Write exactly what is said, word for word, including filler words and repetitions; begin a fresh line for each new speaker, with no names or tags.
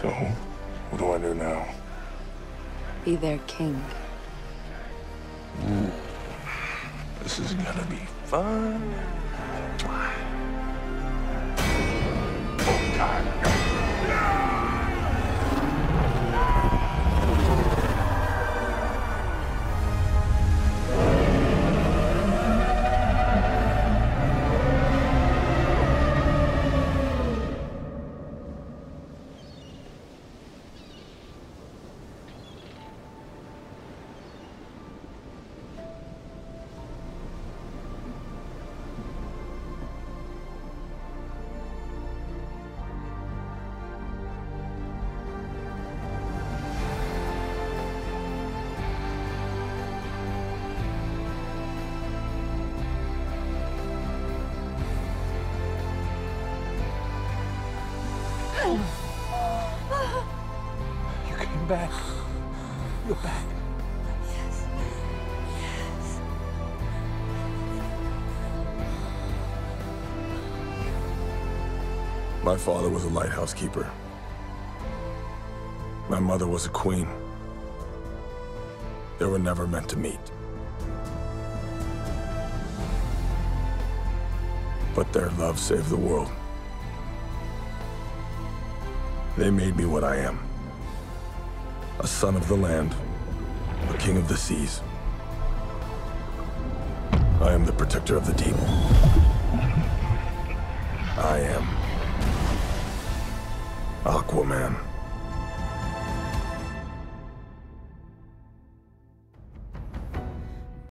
So, what do I do now?
Be their king.
Ooh, this is gonna be fun. Oh, God. You came back. You're back.
Yes. Yes.
My father was a lighthouse keeper. My mother was a queen. They were never meant to meet. But their love saved the world. They made me what I am. A son of the land, a king of the seas. I am the protector of the deep. I am Aquaman.